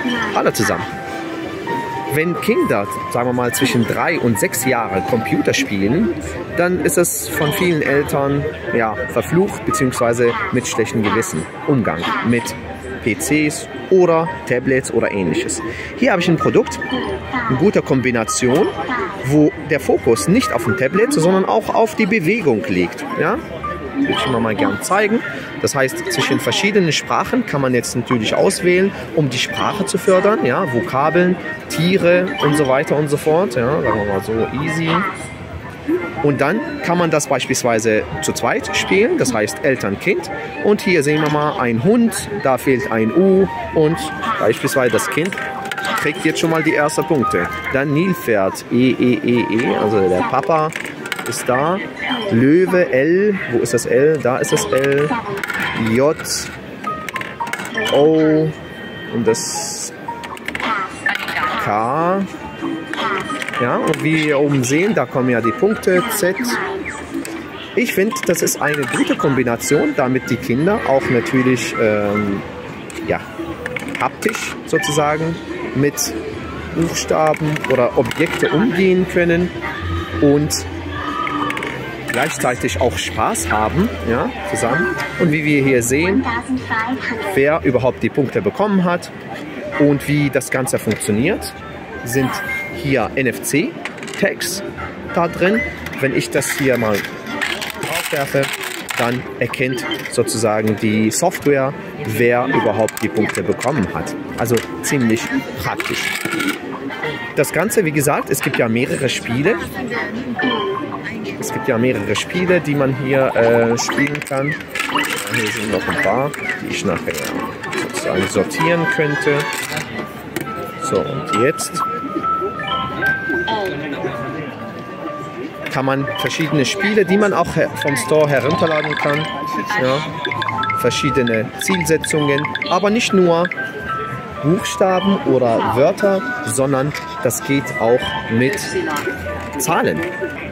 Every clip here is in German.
Alle zusammen. Wenn Kinder, sagen wir mal, zwischen 3 und 6 Jahren Computer spielen, dann ist es von vielen Eltern ja, verflucht bzw. mit schlechtem Gewissen Umgang mit PCs oder Tablets oder ähnliches. Hier habe ich ein Produkt, eine gute Kombination, wo der Fokus nicht auf dem Tablet, sondern auch auf die Bewegung liegt. Ja? Will ich mal gern zeigen. Das heißt, zwischen verschiedenen Sprachen kann man jetzt natürlich auswählen, um die Sprache zu fördern. Ja? Vokabeln, Tiere und so weiter und so fort. Ja? Sagen wir mal so, easy. Und dann kann man das beispielsweise zu zweit spielen, das heißt Eltern-Kind. Und hier sehen wir mal einen Hund, da fehlt ein U und beispielsweise das Kind kriegt jetzt schon mal die ersten Punkte. Dann Nilpferd, also der Papa ist da. Löwe, L, wo ist das L? Da ist das L. J, O und das K. Ja, und wie wir oben sehen, da kommen ja die Punkte, Z. Ich finde, das ist eine gute Kombination, damit die Kinder auch natürlich ja, haptisch sozusagen mit Buchstaben oder Objekte umgehen können und gleichzeitig auch Spaß haben, ja, zusammen. Und wie wir hier sehen, wer überhaupt die Punkte bekommen hat und wie das Ganze funktioniert, sind hier NFC-Tags da drin. Wenn ich das hier mal draufwerfe, dann erkennt sozusagen die Software, wer überhaupt die Punkte bekommen hat. Also ziemlich praktisch. Das Ganze, wie gesagt, es gibt ja mehrere Spiele. Es gibt ja mehrere Spiele, die man hier spielen kann. Ja, hier sind noch ein paar, die ich nachher sozusagen sortieren könnte. So, und jetzt kann man verschiedene Spiele, die man auch vom Store herunterladen kann. Ja, verschiedene Zielsetzungen, aber nicht nur Buchstaben oder Wörter, sondern das geht auch mit Zahlen.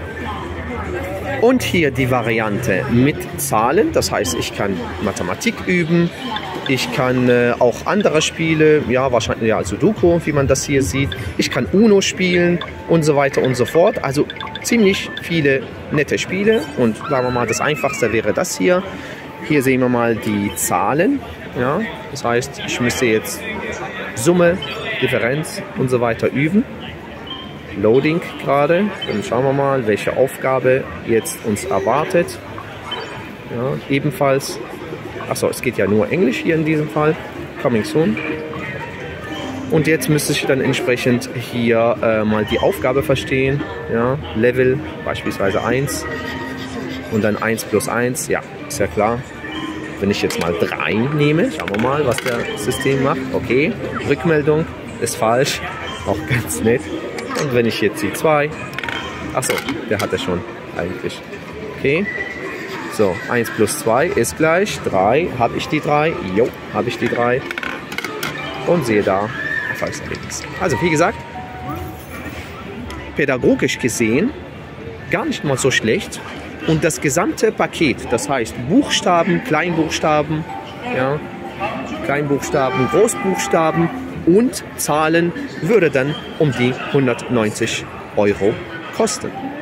Und hier die Variante mit Zahlen, das heißt, ich kann Mathematik üben, ich kann auch andere Spiele, ja wahrscheinlich ja Sudoku, wie man das hier sieht, ich kann Uno spielen und so weiter und so fort. Also ziemlich viele nette Spiele und sagen wir mal, das einfachste wäre das hier. Hier sehen wir mal die Zahlen, ja, das heißt, ich müsste jetzt Summe, Differenz und so weiter üben. Loading gerade. Dann schauen wir mal, welche Aufgabe jetzt uns erwartet. Ja, ebenfalls. Achso, es geht ja nur Englisch hier in diesem Fall. Coming soon. Und jetzt müsste ich dann entsprechend hier mal die Aufgabe verstehen. Ja, Level beispielsweise 1 und dann 1 plus 1. Ja, ist ja klar. Wenn ich jetzt mal 3 nehme, schauen wir mal, was das System macht. Okay, Rückmeldung ist falsch. Auch ganz nett. Und wenn ich jetzt die 2, achso, der hat er schon eigentlich. Okay, so 1 plus 2 ist gleich 3. Habe ich die 3? Jo, habe ich die 3. Und sehe da Erfolgserlebnis. Also wie gesagt, pädagogisch gesehen gar nicht mal so schlecht. Und das gesamte Paket, das heißt Buchstaben, Kleinbuchstaben, ja, Kleinbuchstaben, Großbuchstaben und Zahlen, würde dann um die 190 € kosten.